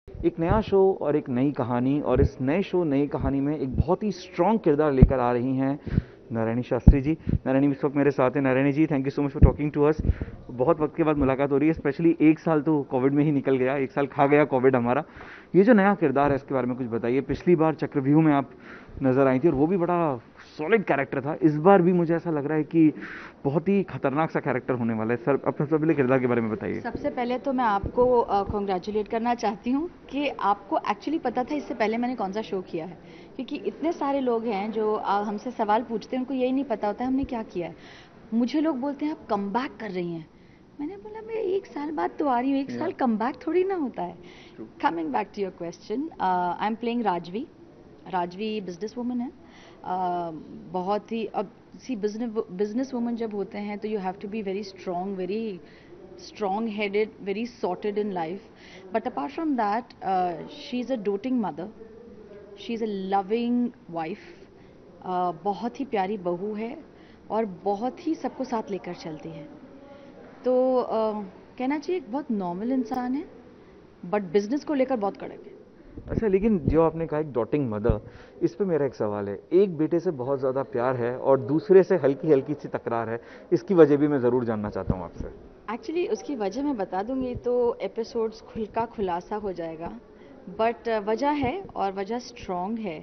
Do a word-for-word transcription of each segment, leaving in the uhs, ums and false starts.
एक नया शो और एक नई कहानी, और इस नए शो नई कहानी में एक बहुत ही स्ट्रॉन्ग किरदार लेकर आ रही हैं नारायणी शास्त्री जी। नारायणी इस वक्त मेरे साथ हैं। Narayani ji, thank you so much for talking to us. बहुत वक्त के बाद मुलाकात हो रही है, स्पेशली एक साल तो कोविड में ही निकल गया, एक साल खा गया कोविड हमारा। ये जो नया किरदार है इसके बारे में कुछ बताइए। पिछली बार चक्रव्यूह में आप नजर आई थी और वो भी बड़ा सॉलिड कैरेक्टर था। इस बार भी मुझे ऐसा लग रहा है कि बहुत ही खतरनाक सा कैरेक्टर होने वाला है। सर, अपने सबसे पहले किरदार के बारे में बताइए। सबसे पहले तो मैं आपको कॉन्ग्रेचुलेट करना चाहती हूँ कि आपको एक्चुअली पता था इससे पहले मैंने कौन सा शो किया है, क्योंकि इतने सारे लोग हैं जो आ, हमसे सवाल पूछते हैं, उनको यही नहीं पता होता है हमने क्या किया है। मुझे लोग बोलते हैं आप कम बैक कर रही हैं। मैंने बोला मैं एक साल बाद तो आ रही हूँ, एक साल कम बैक थोड़ी ना होता है। Coming back to your question, I am playing Rajvi. Rajvi business woman है। uh, बहुत ही, अब सी बिजनेस बिजनेस वूमन जब होते हैं तो you have to be very strong, very strong headed, very sorted in life. But apart from that, uh, she's a doting mother, she's a loving wife, uh, बहुत ही प्यारी बहू है और बहुत ही सबको साथ लेकर चलती है। तो uh, कहना चाहिए एक बहुत नॉर्मल इंसान है, बट बिजनेस को लेकर बहुत कड़क है। अच्छा, लेकिन जो आपने कहा एक डॉटिंग मदर, इस पे मेरा एक सवाल है। एक बेटे से बहुत ज़्यादा प्यार है और दूसरे से हल्की हल्की सी तकरार है, इसकी वजह भी मैं ज़रूर जानना चाहता हूँ आपसे। एक्चुअली उसकी वजह मैं बता दूंगी तो एपिसोड्स खुल का खुलासा हो जाएगा, बट वजह है और वजह स्ट्रॉन्ग है।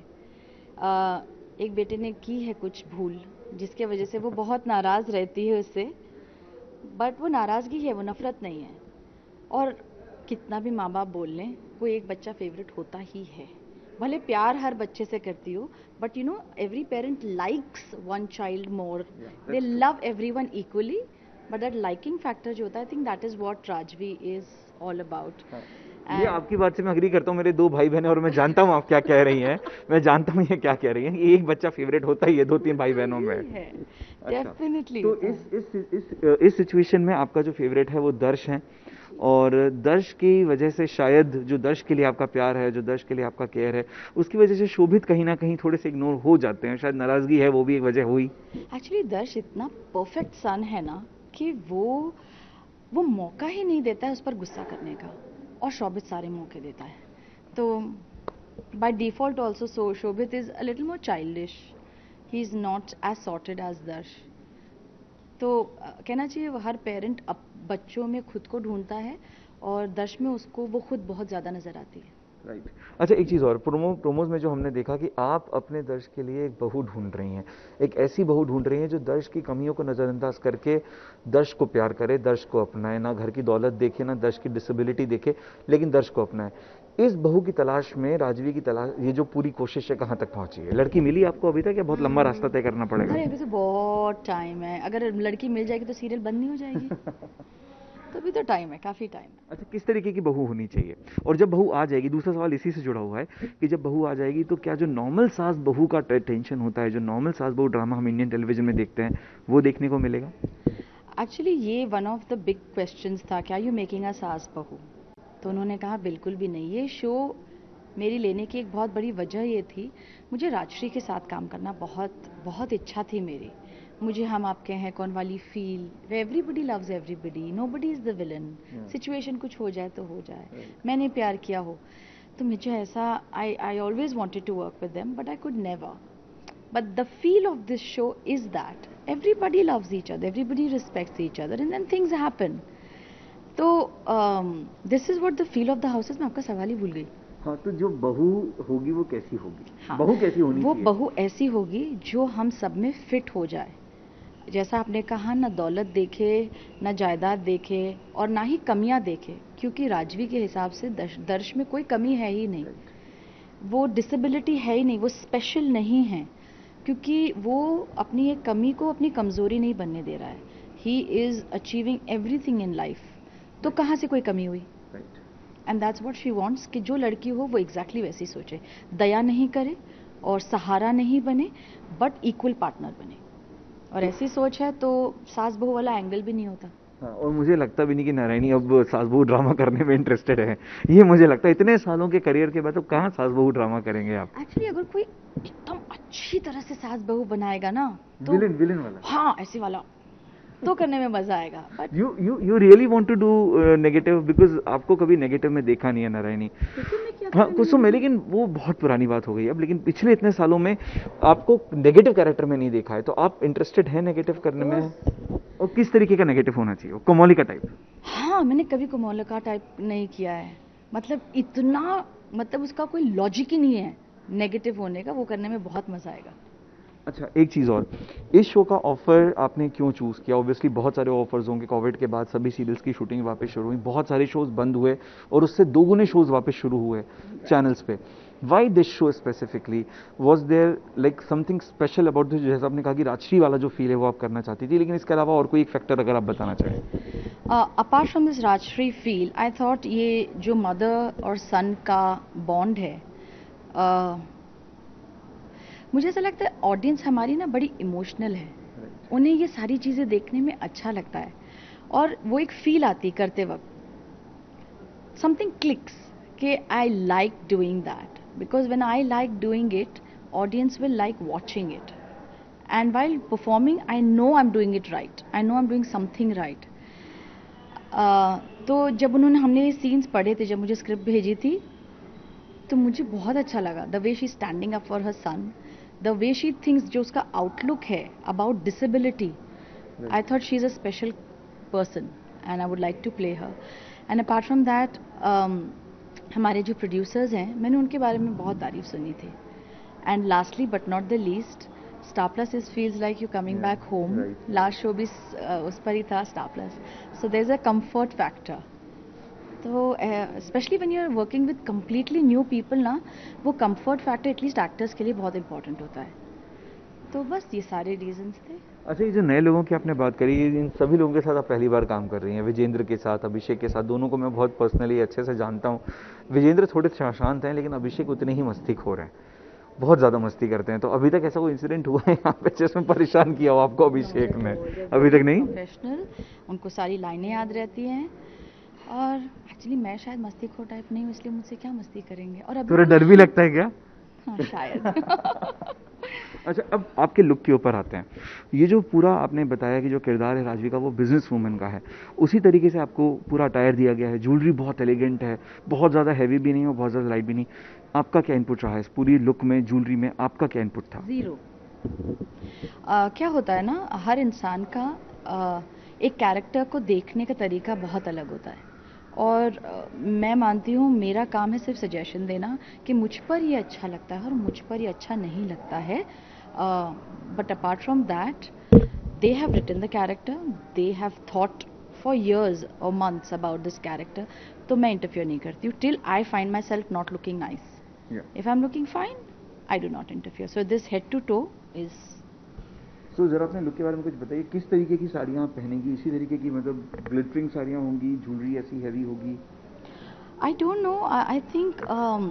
uh, एक बेटे ने की है कुछ भूल जिसके वजह से वो बहुत नाराज़ रहती है उससे, बट वो नाराज़गी है, वो नफ़रत नहीं है। और कितना भी माँ बाप बोल लें, कोई एक बच्चा फेवरेट होता ही है। भले प्यार हर बच्चे से करती हो, but you know every parent likes one child more, they love every one equally, but that liking factor जो होता है, I think that is what Rajvi is all about. ये आपकी बात से मैं अग्री करता हूँ। मेरे दो भाई बहन हैं और मैं जानता हूँ आप क्या कह रही हैं। मैं जानता हूँ ये क्या कह रही हैं। एक बच्चा फेवरेट होता ही है दो तीन भाई बहनों में। डेफिनेटली। तो इस इस इस इस सिचुएशन में आपका जो फेवरेट है वो दर्श है, और दर्श की वजह से शायद जो दर्श के लिए आपका प्यार है, जो दर्श के लिए आपका केयर है, उसकी वजह से शोभित कहीं ना कहीं थोड़े से इग्नोर हो जाते हैं। शायद नाराजगी है, वो भी एक वजह हुई। एक्चुअली दर्श इतना परफेक्ट सन है ना कि वो वो मौका ही नहीं देता है उस पर गुस्सा करने का, और शोभित सारे मौके देता है। तो by default also so Shobhit is a little more childish, he is not as sorted as Darsh. तो uh, कहना चाहिए वो हर पेरेंट अब बच्चों में खुद को ढूंढता है, और दर्श में उसको वो खुद बहुत ज़्यादा नज़र आती है। Right right. अच्छा, एक चीज़ और, प्रोमो प्रोमोज में जो हमने देखा कि आप अपने दर्श के लिए एक बहू ढूंढ रही हैं, एक ऐसी बहू ढूंढ रही हैं जो दर्श की कमियों को नज़रअंदाज करके दर्श को प्यार करे, दर्श को अपनाए, ना घर की दौलत देखे, ना दर्श की डिसेबिलिटी देखे, लेकिन दर्श को अपनाए। इस बहू की तलाश में राजवी की तलाश, ये जो पूरी कोशिश है कहाँ तक पहुंची है? लड़की मिली आपको अभी तक या बहुत लंबा रास्ता तय करना पड़ेगा? अरे अभी तो बहुत टाइम है, अगर लड़की मिल जाएगी तो सीरियल बंद नहीं हो जाएगी। तो अभी तो टाइम है, काफ़ी टाइम है। अच्छा, किस तरीके की बहू होनी चाहिए? और जब बहू आ जाएगी, दूसरा सवाल इसी से जुड़ा हुआ है कि जब बहू आ जाएगी तो क्या जो नॉर्मल सास बहू का टेंशन होता है, जो नॉर्मल सास बहू ड्रामा हम इंडियन टेलीविजन में देखते हैं, वो देखने को मिलेगा? एक्चुअली ये one of the big questions था, क्या यू मेकिंग अ सास बहू? तो उन्होंने कहा बिल्कुल भी नहीं। ये शो मेरी लेने की एक बहुत बड़ी वजह ये थी, मुझे राजश्री के साथ काम करना बहुत बहुत इच्छा थी मेरी। मुझे हम आपके हैं कौन वाली feel, everybody loves everybody, nobody is the villain. Situation कुछ हो जाए तो हो जाए, right. मैंने प्यार किया हो तो मुझे ऐसा, I I always wanted to work with them, but I could never. But the feel of this show is that everybody loves each other, everybody respects each other, and then things happen. तो this is what the feel of the house is. मैं आपका सवाल ही भूल गई। हाँ, तो जो बहू होगी वो कैसी होगी? हाँ, बहू कैसी होनी वो चाहिए? बहू ऐसी होगी जो हम सब में फिट हो जाए। जैसा आपने कहा, ना दौलत देखे, ना जायदाद देखे, और ना ही कमियां देखे, क्योंकि राजवी के हिसाब से दर्श, दर्श में कोई कमी है ही नहीं। वो डिसेबिलिटी है ही नहीं, वो स्पेशल नहीं है, क्योंकि वो अपनी एक कमी को अपनी कमजोरी नहीं बनने दे रहा है। He is achieving everything in life. तो कहाँ से कोई कमी हुई? And that's what she wants कि जो लड़की हो वो एग्जैक्टली वैसी सोचे, दया नहीं करे और सहारा नहीं बने, बट इक्वल पार्टनर बने। और ऐसी सोच है तो सास बहू वाला एंगल भी नहीं होता। हाँ, और मुझे लगता भी नहीं कि नारायणी अब सास बहू ड्रामा करने में इंटरेस्टेड है। ये मुझे लगता है इतने सालों के करियर के बाद तो कहाँ सास बहू ड्रामा करेंगे आप? एक्चुअली अगर कोई एकदम अच्छी तरह से सास बहू बनाएगा ना तो विलेन विलेन वाला, हाँ ऐसे वाला, तो करने में मजा आएगा. But you you you really want to do negative, because आपको कभी नेगेटिव में देखा नहीं है नारायणी. हाँ कुसुम में, लेकिन वो बहुत पुरानी बात हो गई अब. लेकिन पिछले इतने सालों में आपको नेगेटिव कैरेक्टर में नहीं देखा है, तो आप इंटरेस्टेड हैं नेगेटिव करने में? और किस तरीके का नेगेटिव होना चाहिए? कोमोली का टाइप? हाँ, मैंने कभी कोमोली का टाइप नहीं किया है. मतलब इतना, मतलब उसका कोई लॉजिक ही नहीं है नेगेटिव होने का. वो करने में बहुत मजा आएगा. अच्छा, एक चीज़ और, इस शो का ऑफर आपने क्यों चूज़ किया? ऑब्वियसली बहुत सारे ऑफर्स होंगे. कोविड के बाद सभी सीरियल्स की शूटिंग वापस शुरू हुई, बहुत सारे शोज बंद हुए और उससे दोगुने शोज वापस शुरू हुए चैनल्स पे. Why this show specifically? Was there like something special about this? जैसे आपने कहा कि राजश्री वाला जो फील है वो आप करना चाहती थी, लेकिन इसके अलावा और कोई एक फैक्टर अगर आप बताना चाहें. Apart from this Rajshri feel, I thought ये जो मदर और सन का बॉन्ड है, uh, मुझे ऐसा लगता है ऑडियंस हमारी ना बड़ी इमोशनल है. right. उन्हें ये सारी चीज़ें देखने में अच्छा लगता है और वो एक फील आती करते वक्त. समथिंग क्लिक्स कि I like doing that, because when I like doing it, audience will like watching it. And while performing, I know I am doing it right, I know I am doing something right. तो जब उन्होंने हमने ये scenes पढ़े थे, जब मुझे script भेजी थी, तो मुझे बहुत अच्छा लगा. The way she standing up for her son, the way she thinks, जो उसका outlook है about disability, right. I thought she's a special person and I would like to play her. And apart from that, um, हमारे जो producers हैं, मैंने उनके बारे में बहुत तारीफ सुनी थी. And lastly but not the least, Star Plus is feels like you coming yeah, back home. Right. Last show भी uh, उस पर ही था Star Plus. So there's a comfort factor. तो specially when you are working with completely new people ना, वो comfort factor at least actors के लिए बहुत इंपॉर्टेंट होता है. तो बस ये सारे रीजंस थे. अच्छा, ये जो नए लोगों की आपने बात करी, इन सभी लोगों के साथ आप पहली बार काम कर रही हैं. विजेंद्र के साथ, अभिषेक के साथ, दोनों को मैं बहुत पर्सनली अच्छे से जानता हूँ. विजेंद्र थोड़े शांत हैं, लेकिन अभिषेक उतने ही मस्तीखोर हैं, बहुत ज़्यादा मस्ती करते हैं. तो अभी तक ऐसा कोई इंसिडेंट हुआ है यहाँ पे जिसमें परेशान किया हो आपको अभिषेक ने? अभी तक नहीं. प्रोफेशनल, उनको सारी लाइनें याद रहती हैं. और एक्चुअली मैं शायद मस्तीखोर टाइप नहीं हूँ, इसलिए मुझसे क्या मस्ती करेंगे. और थोड़ा डर भी लगता है क्या? हाँ, शायद. अच्छा, अब आपके लुक के ऊपर आते हैं. ये जो पूरा आपने बताया कि जो किरदार है राजवी का वो बिजनेस वूमन का है, उसी तरीके से आपको पूरा अटायर दिया गया है. ज्वेलरी बहुत एलिगेंट है, बहुत ज़्यादा हैवी भी नहीं और बहुत ज़्यादा लाइट भी नहीं. आपका क्या इनपुट रहा है इस पूरी लुक में, ज्वेलरी में? आपका क्या इनपुट था? जीरो. क्या होता है ना, हर इंसान का आ, एक कैरेक्टर को देखने का तरीका बहुत अलग होता है. और uh, मैं मानती हूँ मेरा काम है सिर्फ सजेशन देना कि मुझ पर ये अच्छा लगता है और मुझ पर ये अच्छा नहीं लगता है. But apart from that, they have written the character, they have thought for years और मंथ्स अबाउट दिस कैरेक्टर. तो मैं इंटरफियर नहीं करती हूँ till I find myself not looking nice. If I am looking fine, I do not interfere. So this head to toe is. तो जरा अपने look के बारे में कुछ बताइए. किस तरीके की साड़ियाँ आप पहनेंगी? इसी तरीके की, मतलब ग्लिटरिंग साड़ियाँ होंगी, ज्वेलरी ऐसी हैवी होगी? I don't know. I think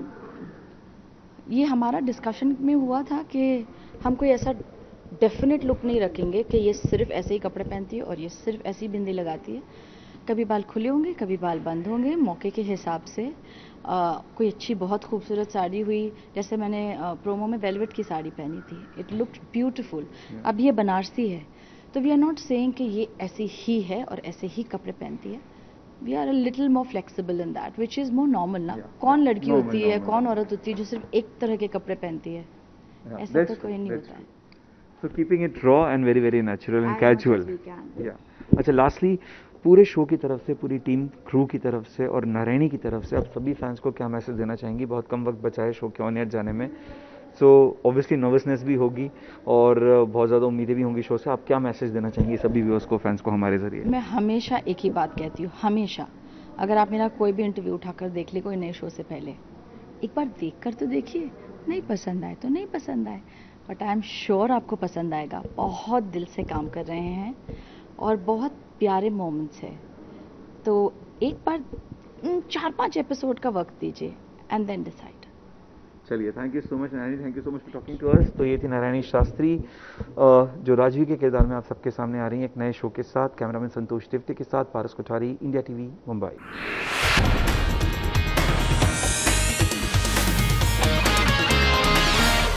ये हमारा डिस्कशन में हुआ था कि हम कोई ऐसा डेफिनेट लुक नहीं रखेंगे कि ये सिर्फ ऐसे ही कपड़े पहनती है और ये सिर्फ ऐसी बिंदी लगाती है. कभी बाल खुले होंगे, कभी बाल बंद होंगे, मौके के हिसाब से. Uh, कोई अच्छी बहुत खूबसूरत साड़ी हुई, जैसे मैंने uh, प्रोमो में वेलवेट की साड़ी पहनी थी, इट लुक्ड ब्यूटीफुल. अब ये बनारसी है, तो वी आर नॉट सेइंग कि ये ऐसी ही है और ऐसे ही कपड़े पहनती है. We are a little more flexible in that, which is more normal ना. yeah. कौन लड़की normal, होती है normal. कौन औरत होती है जो सिर्फ एक तरह के कपड़े पहनती है? yeah, ऐसा तो कोई नहीं होता है. So keeping it raw and very very natural and casual. Yeah. अच्छा, lastly, पूरे शो की तरफ से, पूरी टीम क्रू की तरफ से और नारायणी की तरफ से आप सभी फैंस को क्या मैसेज देना चाहेंगी? बहुत कम वक्त बचा है शो के ऑन एयर जाने में, सो ऑब्वियसली नर्वसनेस भी होगी और बहुत ज़्यादा उम्मीदें भी होंगी शो से. आप क्या मैसेज देना चाहेंगी सभी व्यूअर्स को, फैंस को हमारे जरिए? मैं हमेशा एक ही बात कहती हूँ, हमेशा. अगर आप मेरा कोई भी इंटरव्यू उठाकर देख ले कोई नए शो से पहले, एक बार देख कर तो देखिए. नहीं पसंद आए तो नहीं पसंद आए, बट आई एम श्योर आपको पसंद आएगा. बहुत दिल से काम कर रहे हैं और बहुत प्यारे मोमेंट्स है. तो एक बार चार पांच एपिसोड का वक्त दीजिए एंड देन डिसाइड. चलिए, thank you so much Narayani, thank you so much for talking to us. तो ये थी नारायणी शास्त्री जो राजवी के किरदार में आप सबके सामने आ रही हैं एक नए शो के साथ. कैमरामैन संतोष तिवारी के साथ पारस कोठारी, इंडिया टीवी, मुंबई.